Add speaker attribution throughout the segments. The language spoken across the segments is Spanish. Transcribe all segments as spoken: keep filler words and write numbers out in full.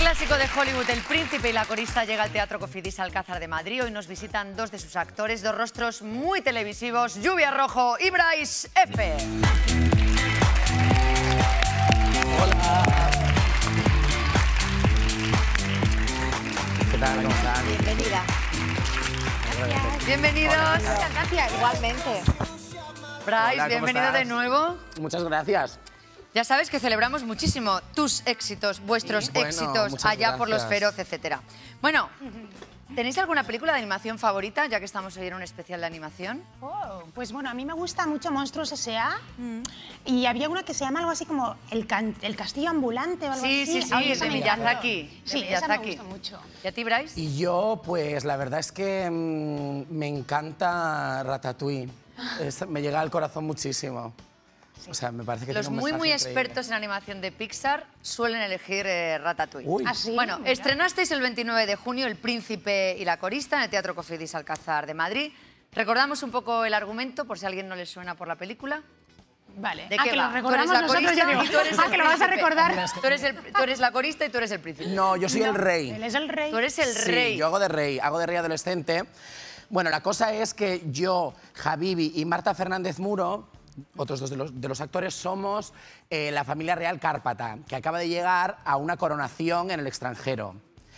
Speaker 1: clásico de Hollywood, El Príncipe y la Corista, llega al Teatro Cofidis Alcázar de Madrid. Hoy nos visitan dos de sus actores, dos rostros muy televisivos, Lluvia Rojo y Bryce F.
Speaker 2: Hola. ¿Qué tal? ¿Cómo están?
Speaker 3: Bienvenida.
Speaker 1: Gracias. Bienvenidos.
Speaker 3: Muchas gracias, igualmente.
Speaker 1: Bryce,
Speaker 2: Hola,
Speaker 1: bienvenido
Speaker 2: estás?
Speaker 1: de nuevo.
Speaker 2: Muchas gracias.
Speaker 1: Ya sabes que celebramos muchísimo tus éxitos, vuestros
Speaker 2: Sí, bueno,
Speaker 1: éxitos,
Speaker 2: muchas
Speaker 1: allá por los
Speaker 2: gracias.
Speaker 1: feroz, etcétera. Bueno, ¿tenéis alguna película de animación favorita, ya que estamos hoy en un especial de animación?
Speaker 4: Oh, pues bueno, a mí me gusta mucho Monstruos S A y había una que se llama algo así como El, can el Castillo Ambulante o algo
Speaker 1: Sí,
Speaker 4: así.
Speaker 1: sí, sí,
Speaker 4: Ay,
Speaker 1: es
Speaker 4: esa
Speaker 1: de
Speaker 4: me encantó.
Speaker 1: Miyazaki. de
Speaker 4: Sí, esa me
Speaker 1: Miyazaki.
Speaker 4: gusta mucho.
Speaker 1: ¿Y a ti, Bryce?
Speaker 2: Y yo, pues la verdad es que mmm, me encanta Ratatouille. Es- me llega al corazón muchísimo. O sea, me parece que
Speaker 1: Los
Speaker 2: tiene un
Speaker 1: muy, muy
Speaker 2: mensaje increíble.
Speaker 1: expertos en animación de Pixar suelen elegir eh, Ratatouille.
Speaker 2: Uy.
Speaker 4: ¿Ah, sí?
Speaker 1: Bueno,
Speaker 4: Mira.
Speaker 1: estrenasteis el veintinueve de junio El Príncipe y la Corista en el Teatro Cofidis Alcázar de Madrid. Recordamos un poco el argumento, por si a alguien no le suena por la película.
Speaker 4: Vale.
Speaker 1: ¿De
Speaker 4: ah,
Speaker 1: qué
Speaker 4: que
Speaker 1: va?
Speaker 4: lo
Speaker 1: Tú
Speaker 4: recordamos
Speaker 1: eres la
Speaker 4: nosotros,
Speaker 1: corista
Speaker 4: yo digo,
Speaker 1: y tú eres
Speaker 4: ah,
Speaker 1: el
Speaker 4: que lo vas a
Speaker 1: príncipe.
Speaker 4: recordar.
Speaker 1: Tú eres, el- tú eres la corista y tú eres el príncipe.
Speaker 2: No, yo soy el rey.
Speaker 4: Él es el rey.
Speaker 1: Tú eres el
Speaker 2: Sí,
Speaker 1: rey.
Speaker 2: yo hago de rey, hago de rey adolescente. Bueno, la cosa es que yo, Habibi y Marta Fernández Muro, otros dos de los, de los actores, somos eh, la familia real cárpata, que acaba de llegar a una coronación en el extranjero.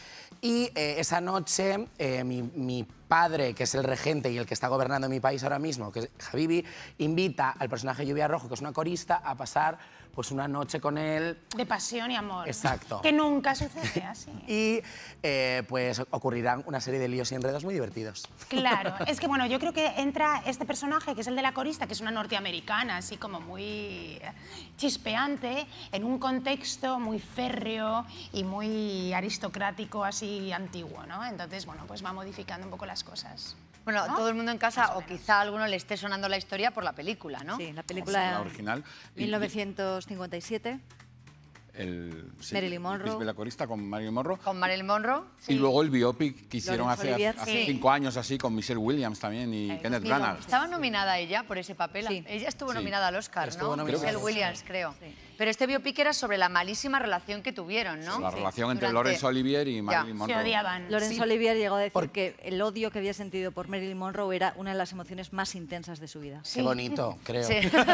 Speaker 2: Y eh, esa noche eh, mi, mi padre, que es el regente y el que está gobernando mi país ahora mismo, que es Habibi, invita al personaje Lluvia Rojo, que es una corista, a pasar pues una noche con él.
Speaker 4: De pasión y amor.
Speaker 2: Exacto.
Speaker 4: Que nunca sucede así.
Speaker 2: Y eh, pues ocurrirán una serie de líos y enredos muy divertidos.
Speaker 4: Claro, es que bueno, yo creo que entra este personaje, que es el de la corista, que es una norteamericana, así como muy chispeante, en un contexto muy férreo y muy aristocrático, así antiguo, ¿no? Entonces, bueno, pues va modificando un poco las cosas.
Speaker 1: Bueno,
Speaker 4: ¿no?
Speaker 1: todo el mundo en casa, o quizá a alguno le esté sonando la historia por la película, ¿no?
Speaker 3: Sí, la
Speaker 5: La
Speaker 3: película
Speaker 5: original. Y-
Speaker 3: mil novecientos cincuenta y siete.
Speaker 5: El, sí,
Speaker 3: Marilyn
Speaker 5: El
Speaker 3: Monroe.
Speaker 5: Príncipe y la Corista con Marilyn Monroe.
Speaker 1: Con Marilyn Monroe.
Speaker 5: Y luego el biopic que hicieron
Speaker 3: Laurence
Speaker 5: hace,
Speaker 3: Olivier.
Speaker 5: hace
Speaker 1: Sí.
Speaker 5: cinco años así con Michelle Williams también y
Speaker 1: Eh,
Speaker 5: Kenneth
Speaker 1: digo,
Speaker 5: Branagh.
Speaker 1: Estaba nominada ella por ese papel.
Speaker 3: Sí.
Speaker 1: Ella estuvo
Speaker 5: Sí.
Speaker 1: nominada al Oscar,
Speaker 2: Estuvo
Speaker 1: ¿no?
Speaker 2: nominada
Speaker 1: Michelle
Speaker 2: al Oscar.
Speaker 1: Williams, creo.
Speaker 3: Sí.
Speaker 1: Pero este biopic era sobre la malísima relación que tuvieron, ¿no?
Speaker 5: La
Speaker 1: Sí.
Speaker 5: relación entre
Speaker 1: Durante-
Speaker 5: Laurence Olivier y Marilyn
Speaker 1: Ya.
Speaker 4: Se
Speaker 5: Monroe.
Speaker 4: odiaban.
Speaker 3: Laurence
Speaker 4: Sí.
Speaker 3: Olivier llegó a decir que el odio que había sentido por Marilyn Monroe era una de las emociones más intensas de su vida.
Speaker 2: Qué bonito, creo.
Speaker 1: Sí.
Speaker 4: De hecho,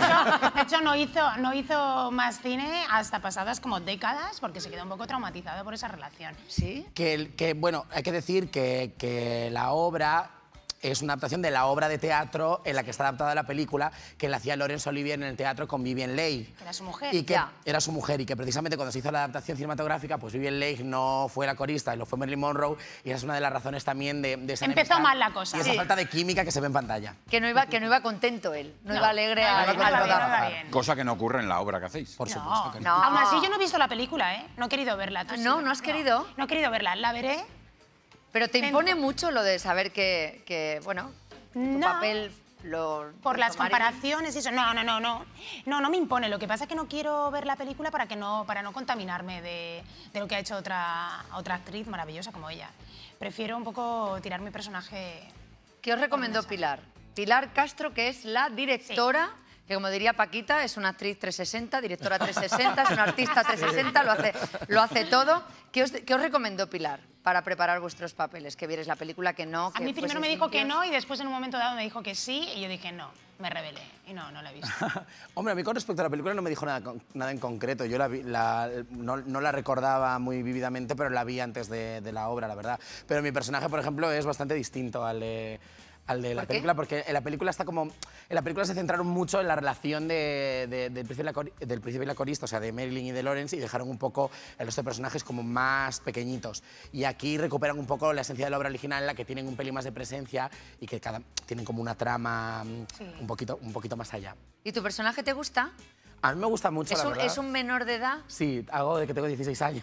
Speaker 4: de hecho, no, hizo, no hizo más cine hasta pasadas como décadas porque se quedó un poco traumatizado por esa relación.
Speaker 1: ¿Sí?
Speaker 2: Que, el- que, bueno, hay que decir que, que la obra es una adaptación de la obra de teatro en la que está adaptada la película, que la hacía Laurence Olivier en el teatro con Vivien Leigh.
Speaker 4: Que era su mujer.
Speaker 2: Y que
Speaker 1: Ya.
Speaker 2: era su mujer, y que precisamente cuando se hizo la adaptación cinematográfica, pues Vivien Leigh no fue la corista y lo fue Marilyn Monroe, y esa es una de las razones también de, de esa
Speaker 4: Empezó
Speaker 2: enemistad
Speaker 4: mal la cosa.
Speaker 2: y esa
Speaker 1: Sí.
Speaker 2: falta de química que se ve en pantalla.
Speaker 1: Que no iba, que no iba contento él, no,
Speaker 4: No,
Speaker 1: iba alegre
Speaker 4: no iba
Speaker 1: al,
Speaker 4: bien,
Speaker 1: al
Speaker 4: no iba bien,
Speaker 1: rodaje.
Speaker 4: no iba bien.
Speaker 5: Cosa que no ocurre en la obra que hacéis.
Speaker 2: Por supuesto
Speaker 4: No,
Speaker 2: que
Speaker 1: no.
Speaker 4: Aún así yo no he visto la película, ¿eh? No he querido verla. ¿Tú
Speaker 1: No,
Speaker 4: sí?
Speaker 1: ¿no has querido?
Speaker 4: No he querido verla. La veré.
Speaker 1: Pero te
Speaker 4: Ven.
Speaker 1: impone mucho lo de saber que, que bueno, tu
Speaker 4: No.
Speaker 1: papel lo...
Speaker 4: Por
Speaker 1: lo
Speaker 4: las
Speaker 1: hizo Marilyn.
Speaker 4: comparaciones y eso. No, no, no, no. No, no me impone. Lo que pasa es que no quiero ver la película para, que no, para no contaminarme de, de lo que ha hecho otra, otra actriz maravillosa como ella. Prefiero un poco tirar mi personaje...
Speaker 1: ¿Qué os recomendó Pilar? Pilar Castro, que es la directora, que como diría Paquita, es una actriz trescientos sesenta, directora trescientos sesenta, es una artista trescientos sesenta, lo hace, lo hace todo. ¿Qué os, qué os recomendó Pilar para preparar vuestros papeles? Que vieres la película, que no,
Speaker 4: A
Speaker 1: que
Speaker 4: mí primero
Speaker 1: fueseis
Speaker 4: me dijo que
Speaker 1: limpios.
Speaker 4: no y después en un momento dado me dijo que sí y yo dije no, me rebelé y no, no la he visto.
Speaker 2: Hombre, a mí con respecto a la película no me dijo nada, con- nada en concreto. Yo la vi- la- no, no la recordaba muy vívidamente, pero la vi antes de, de la obra, la verdad. Pero mi personaje, por ejemplo, es bastante distinto al de, al de la
Speaker 1: ¿Por qué?
Speaker 2: película, porque en la película está como... En la película se centraron mucho en la relación de, de- del, príncipe y la cori- del príncipe y la corista, o sea, de Marilyn y de Laurence, y dejaron un poco el resto de personajes como más pequeñitos. Y aquí recuperan un poco la esencia de la obra original, en la que tienen un pelín más de presencia y que cada, tienen como una trama mm,
Speaker 4: Sí.
Speaker 2: un, poquito, un poquito más allá.
Speaker 1: ¿Y tu personaje te gusta?
Speaker 2: A mí me gusta mucho,
Speaker 1: ¿Es
Speaker 2: la
Speaker 1: un,
Speaker 2: verdad.
Speaker 1: ¿Es un menor de edad?
Speaker 2: Sí, algo de que tengo dieciséis años.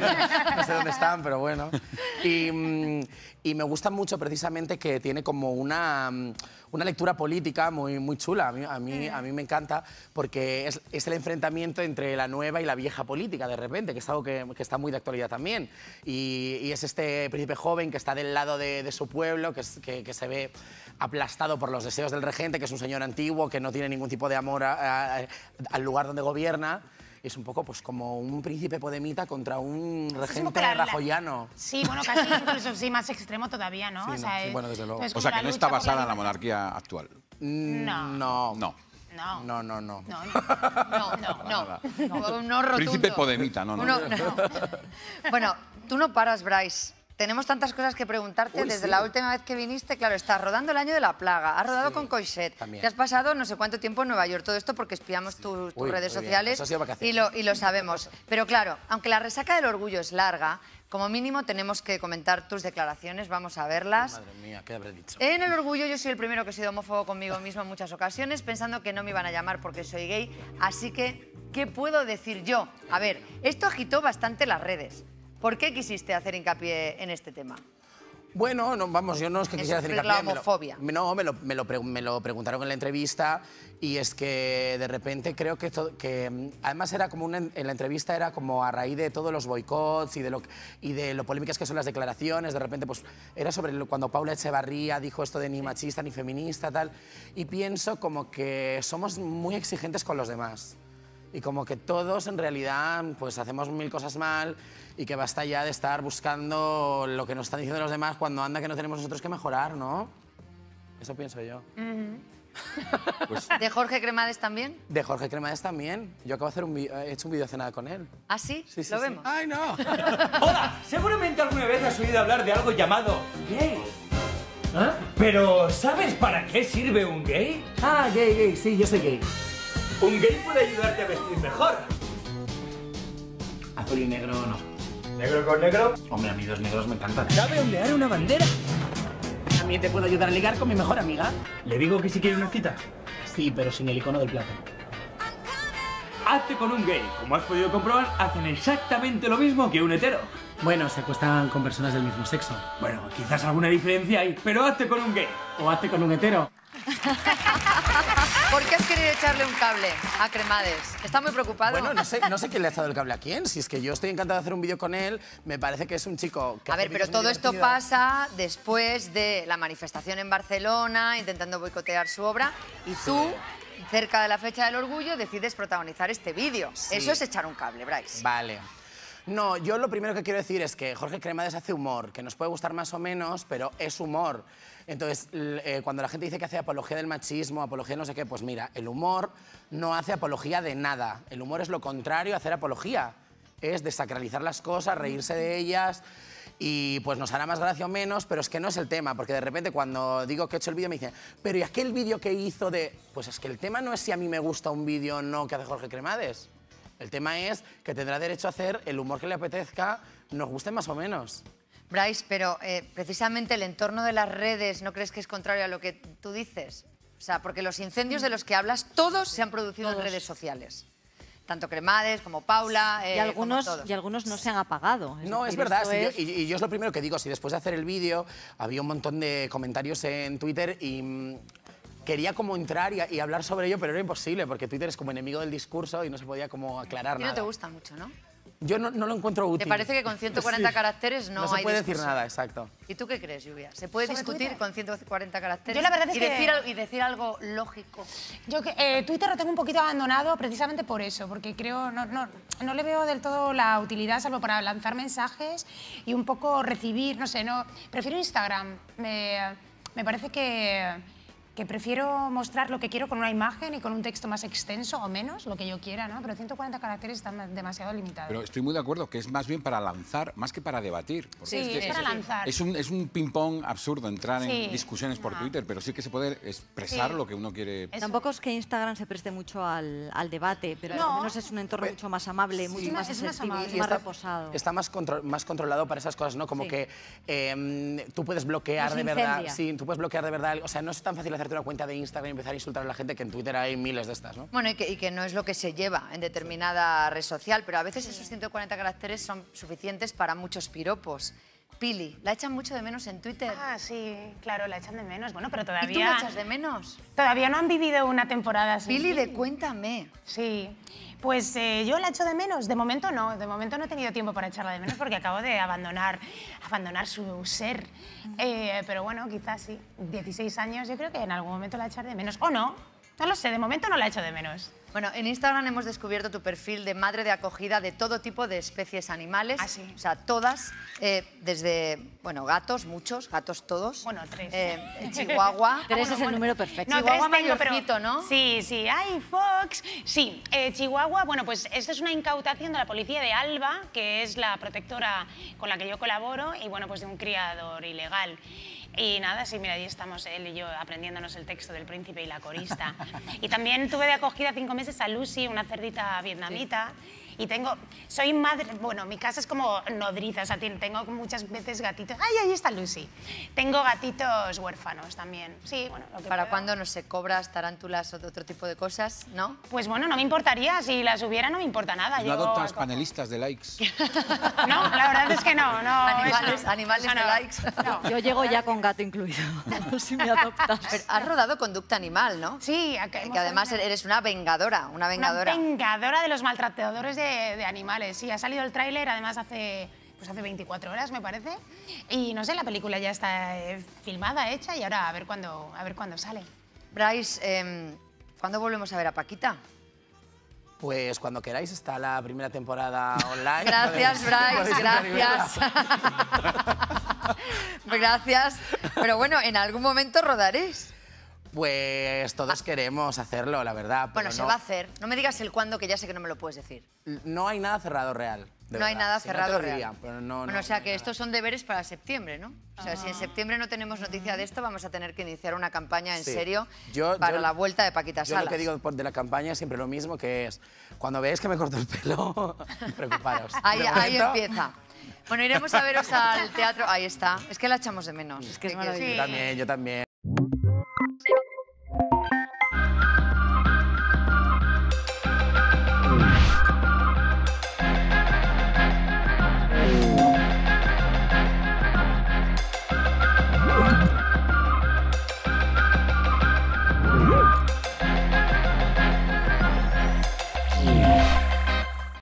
Speaker 2: No sé dónde están, pero bueno. Y, mm, y me gusta mucho precisamente que tiene como una, mm, una lectura política muy, muy chula. A mí, a mí, a mí me encanta porque es, es el enfrentamiento entre la nueva y la vieja política, de repente, que es algo que, que está muy de actualidad también. Y, y es este príncipe joven que está del lado de, de su pueblo, que, es- que, que se ve aplastado por los deseos del regente, que es un señor antiguo, que no tiene ningún tipo de amor a- a- al lugar donde gobierna. Y es un poco pues como un príncipe podemita contra un
Speaker 4: Es un
Speaker 2: regente
Speaker 4: poco la- la-
Speaker 2: rajoyano.
Speaker 4: Sí, bueno, casi incluso sí, más extremo todavía, ¿no?
Speaker 2: Sí,
Speaker 4: O
Speaker 2: no,
Speaker 4: sea,
Speaker 2: sí,
Speaker 4: es-
Speaker 2: bueno, desde luego.
Speaker 4: es
Speaker 5: O
Speaker 4: como
Speaker 5: sea, que
Speaker 4: la
Speaker 5: no
Speaker 4: lucha
Speaker 5: está
Speaker 4: por la
Speaker 5: basada en la
Speaker 4: libertad.
Speaker 5: monarquía actual.
Speaker 2: Mm,
Speaker 4: No.
Speaker 2: No.
Speaker 5: No.
Speaker 4: No.
Speaker 2: No, no, no.
Speaker 4: No, no.
Speaker 1: No, no,
Speaker 5: nada.
Speaker 1: no. Un no rotundo.
Speaker 5: Príncipe podemita, no, no.
Speaker 1: Uno- no. Bueno, tú no paras, Bryce. Tenemos tantas cosas que preguntarte.
Speaker 2: Uy,
Speaker 1: Desde
Speaker 2: sí.
Speaker 1: la última vez que viniste, claro, estás rodando El año de la plaga, has rodado con Coixet,
Speaker 2: también.
Speaker 1: te has pasado no sé cuánto tiempo en Nueva York, todo esto porque espiamos tus, tus
Speaker 2: Uy,
Speaker 1: redes
Speaker 2: muy bien.
Speaker 1: sociales
Speaker 2: Eso ha sido vacaciones.
Speaker 1: y lo, y lo sabemos. Pero claro, aunque la resaca del orgullo es larga, como mínimo tenemos que comentar tus declaraciones, vamos a verlas.
Speaker 2: Madre mía, ¿qué habré dicho?
Speaker 1: En el orgullo yo soy el primero que he sido homófobo conmigo mismo en muchas ocasiones, pensando que no me iban a llamar porque soy gay, así que, ¿qué puedo decir yo? A ver, esto agitó bastante las redes. ¿Por qué quisiste hacer hincapié en este tema?
Speaker 2: Bueno, no, vamos, yo no es que
Speaker 1: En
Speaker 2: quisiera hacer
Speaker 1: sufrir la
Speaker 2: hincapié, me lo-
Speaker 1: homofobia.
Speaker 2: No, me lo, me, lo pre- me lo preguntaron en la entrevista y es que de repente creo que, to- que mm, además era como una, en la entrevista era como a raíz de todos los boicots y de lo y de lo polémicas que son las declaraciones, de repente pues era sobre lo- cuando Paula Echevarría dijo esto de ni machista ni feminista tal y pienso como que somos muy exigentes con los demás. Y como que todos en realidad pues hacemos mil cosas mal y que basta ya de estar buscando lo que nos están diciendo los demás cuando anda que no tenemos nosotros que mejorar, ¿no? Eso pienso yo.
Speaker 1: ¿De Jorge Cremades también?
Speaker 2: De Jorge Cremades también. Yo acabo de hacer un vi- he hecho un vídeo hace nada con él.
Speaker 1: ¿Ah, sí?
Speaker 2: Sí, sí,
Speaker 1: ¿Lo
Speaker 2: sí.
Speaker 1: vemos?
Speaker 2: ¡Ay, no!
Speaker 6: Hola, seguramente alguna vez has oído hablar de algo llamado gay. ¿Ah? Pero ¿sabes para qué sirve un gay?
Speaker 2: Ah, gay, gay, sí, yo soy gay.
Speaker 6: Un gay puede ayudarte a vestir mejor.
Speaker 2: Azul y negro no.
Speaker 6: ¿Negro con negro?
Speaker 2: Hombre, a mí los negros me encantan.
Speaker 6: ¿Sabe ondear una bandera?
Speaker 2: ¿También te puedo ayudar a ligar con mi mejor amiga?
Speaker 6: ¿Le digo que si quiere una cita?
Speaker 2: Sí, pero sin el icono del plátano.
Speaker 6: Hazte con un gay. Como has podido comprobar, hacen exactamente lo mismo que un hetero.
Speaker 2: Bueno, se acuestan con personas del mismo sexo.
Speaker 6: Bueno, quizás alguna diferencia hay, pero hazte con un gay.
Speaker 2: O hazte con un hetero.
Speaker 1: ¿Por qué has querido echarle un cable a Cremades? ¿Está muy preocupado?
Speaker 2: Bueno, no sé, no sé quién le ha echado el cable a quién. Si es que yo estoy encantado de hacer un vídeo con él, me parece que es un chico que
Speaker 1: A
Speaker 2: hace
Speaker 1: ver, pero
Speaker 2: vídeos muy
Speaker 1: todo esto
Speaker 2: divertidos.
Speaker 1: pasa después de la manifestación en Barcelona, intentando boicotear su obra, y tú, cerca de la fecha del orgullo, decides protagonizar este vídeo.
Speaker 2: Sí.
Speaker 1: Eso es echar un cable, Bryce.
Speaker 2: Vale. No, yo lo primero que quiero decir es que Jorge Cremades hace humor, que nos puede gustar más o menos, pero es humor. Entonces, l- eh, cuando la gente dice que hace apología del machismo, apología de no sé qué, pues mira, el humor no hace apología de nada. El humor es lo contrario a hacer apología. Es desacralizar las cosas, reírse de ellas y pues nos hará más gracia o menos, pero es que no es el tema, porque de repente cuando digo que he hecho el vídeo me dicen, pero ¿y aquel vídeo que hizo de...? Pues es que el tema no es si a mí me gusta un vídeo o no que hace Jorge Cremades. El tema es que tendrá derecho a hacer el humor que le apetezca, nos guste más o menos.
Speaker 1: Bryce, pero eh, precisamente el entorno de las redes, ¿no crees que es contrario a lo que tú dices? O sea, porque los incendios de los que hablas, todos se han producido en redes sociales. Tanto Cremades como Paula, eh,
Speaker 3: Y algunos,
Speaker 1: como todos.
Speaker 3: y algunos no se han apagado.
Speaker 2: No, es
Speaker 3: decir,
Speaker 2: verdad.
Speaker 3: esto
Speaker 2: sí, yo-
Speaker 3: es-
Speaker 2: y, y yo es lo primero que digo. Si después de hacer el vídeo había un montón de comentarios en Twitter y mm, quería como entrar y, y hablar sobre ello, pero era imposible porque Twitter es como enemigo del discurso y no se podía como aclarar
Speaker 1: A ti
Speaker 2: nada.
Speaker 1: no te gusta mucho, ¿no?
Speaker 2: Yo no, no lo encuentro útil.
Speaker 1: ¿Te parece que con ciento cuarenta
Speaker 2: Sí.
Speaker 1: caracteres no,
Speaker 2: No se
Speaker 1: hay
Speaker 2: puede decir
Speaker 1: discusión?
Speaker 2: nada, exacto.
Speaker 1: ¿Y tú qué crees, Lluvia? ¿Se puede
Speaker 4: ¿Sobre
Speaker 1: discutir
Speaker 4: Twitter?
Speaker 1: con ciento cuarenta caracteres?
Speaker 4: Yo la verdad es
Speaker 1: y
Speaker 4: que-
Speaker 1: Decir, al- y decir algo lógico.
Speaker 4: Yo que, eh, Twitter lo tengo un poquito abandonado precisamente por eso, porque creo, no, no, no le veo del todo la utilidad, salvo para lanzar mensajes y un poco recibir, no sé, no, prefiero Instagram. Me, me parece que, que prefiero mostrar lo que quiero con una imagen y con un texto más extenso o menos, lo que yo quiera, ¿no? Pero ciento cuarenta caracteres están demasiado limitados.
Speaker 5: Pero estoy muy de acuerdo que es más bien para lanzar, más que para debatir. porque
Speaker 4: Sí,
Speaker 5: que
Speaker 4: es para lanzar.
Speaker 5: Es un, es un ping-pong absurdo entrar
Speaker 4: Sí.
Speaker 5: en discusiones por
Speaker 4: No.
Speaker 5: Twitter, pero sí que se puede expresar
Speaker 4: Sí.
Speaker 5: lo que uno quiere.
Speaker 4: Eso.
Speaker 3: Tampoco es que Instagram se preste mucho al, al debate, pero
Speaker 4: No.
Speaker 3: al menos es un entorno mucho más amable, mucho
Speaker 4: más-
Speaker 3: más
Speaker 4: es más
Speaker 3: asertivo,
Speaker 4: amable.
Speaker 3: y más
Speaker 2: está,
Speaker 3: reposado.
Speaker 2: está más, contro- más controlado para esas cosas, ¿no? Como
Speaker 3: Sí.
Speaker 2: que eh, tú puedes bloquear
Speaker 3: No se
Speaker 2: de verdad.
Speaker 3: incendia.
Speaker 2: Sí, tú puedes bloquear de verdad. O sea, no es tan fácil hacerte una cuenta de Instagram y empezar a insultar a la gente que en Twitter hay miles de estas, ¿no?
Speaker 1: Bueno, y que, y que no es lo que se lleva en determinada red social, pero a veces esos ciento cuarenta caracteres son suficientes para muchos piropos. Pili, la echan mucho de menos en Twitter.
Speaker 4: Ah, sí, claro, la echan de menos. Bueno, pero
Speaker 1: ¿Y tú
Speaker 4: todavía...
Speaker 1: la echas de menos?
Speaker 4: Todavía no han vivido una temporada así.
Speaker 1: Pili, de Cuéntame.
Speaker 4: Sí, pues eh, yo la echo de menos. De momento no, de momento no he tenido tiempo para echarla de menos porque acabo de abandonar, abandonar su ser. Eh, pero bueno, quizás sí. dieciséis años, yo creo que en algún momento la echaré de menos. O no, no lo sé, de momento no la echo de menos.
Speaker 1: Bueno, en Instagram hemos descubierto tu perfil de madre de acogida de todo tipo de especies animales.
Speaker 4: Ah, sí.
Speaker 1: O sea, todas, eh, desde, bueno, gatos, muchos, gatos todos.
Speaker 4: Bueno, tres.
Speaker 1: Eh, Chihuahua.
Speaker 3: Tres
Speaker 4: bueno,
Speaker 3: es el
Speaker 4: bueno.
Speaker 3: número perfecto.
Speaker 4: No,
Speaker 1: Chihuahua
Speaker 4: tres tengo, pero-
Speaker 1: mayorcito, ¿no?
Speaker 4: Sí, sí. ¡Ay, Fox! Sí, eh, Chihuahua, bueno, pues esto es una incautación de la policía de Alba, que es la protectora con la que yo colaboro, y bueno, pues de un criador ilegal. Y nada, sí, mira, ahí estamos él y yo aprendiéndonos el texto del príncipe y la corista. Y también tuve de acogida cinco meses a Lucy, una cerdita vietnamita. Y tengo, soy madre, bueno, mi casa es como nodriza, o sea, tengo muchas veces gatitos. ¡Ay, ahí está Lucy! Tengo gatitos huérfanos también. Sí, bueno, lo que
Speaker 1: ¿Para
Speaker 4: puedo.
Speaker 1: cuándo, no sé, cobras, tarántulas o otro tipo de cosas, no?
Speaker 4: Pues bueno, no me importaría, si las hubiera no me importa nada.
Speaker 5: ¿No
Speaker 4: Yo
Speaker 5: adoptas
Speaker 4: cojo.
Speaker 5: panelistas de likes?
Speaker 4: No, la verdad es que no, no.
Speaker 1: Animales,
Speaker 4: eso no,
Speaker 1: animales
Speaker 4: eso
Speaker 1: de
Speaker 4: no.
Speaker 1: likes.
Speaker 4: No.
Speaker 3: Yo llego ya con gato incluido, si me adoptas.
Speaker 1: Pero has rodado Conducta Animal, ¿no?
Speaker 4: Sí, acá
Speaker 1: Que
Speaker 4: hemos
Speaker 1: además
Speaker 4: terminado.
Speaker 1: eres una vengadora, una vengadora.
Speaker 4: Una vengadora de los maltratadores de, de animales. Sí, ha salido el tráiler, además hace, pues hace veinticuatro horas, me parece. Y no sé, la película ya está eh, filmada, hecha, y ahora a ver cuándo, a ver cuándo sale.
Speaker 1: Bryce, eh, ¿cuándo volvemos a ver a Paquita?
Speaker 2: Pues cuando queráis está la primera temporada online.
Speaker 1: Gracias,
Speaker 2: Podéis-
Speaker 1: Bryce,
Speaker 2: podéis entrar y
Speaker 1: gracias.
Speaker 2: verla.
Speaker 1: Gracias. Pero bueno, en algún momento rodaréis.
Speaker 2: Pues todos queremos hacerlo, la verdad.
Speaker 1: Bueno,
Speaker 2: pero
Speaker 1: se
Speaker 2: no,
Speaker 1: va a hacer. No me digas el cuándo, que ya sé que no me lo puedes decir.
Speaker 2: No hay nada cerrado real. de
Speaker 1: No hay
Speaker 2: verdad.
Speaker 1: nada
Speaker 2: Si no,
Speaker 1: cerrado
Speaker 2: te lo
Speaker 1: real.
Speaker 2: diría, pero no,
Speaker 1: bueno,
Speaker 2: no,
Speaker 1: o sea
Speaker 2: no
Speaker 1: que
Speaker 2: hay
Speaker 1: estos son deberes para septiembre, ¿no? O sea, si en septiembre no tenemos noticia de esto, vamos a tener que iniciar una campaña en
Speaker 2: Sí.
Speaker 1: serio
Speaker 2: Yo-
Speaker 1: para
Speaker 2: yo-
Speaker 1: la vuelta de Paquita
Speaker 2: Yo
Speaker 1: Salas.
Speaker 2: lo que digo por- de la campaña es siempre lo mismo, que es, cuando veáis que me corto el pelo, preocuparos.
Speaker 1: Ahí,
Speaker 2: De
Speaker 1: ahí
Speaker 2: momento,
Speaker 1: empieza. Bueno, iremos a veros al teatro. Ahí está. Es que la echamos de menos.
Speaker 3: Es que es
Speaker 1: ¿Qué quieres?
Speaker 3: maravilloso.
Speaker 2: Yo también, yo también.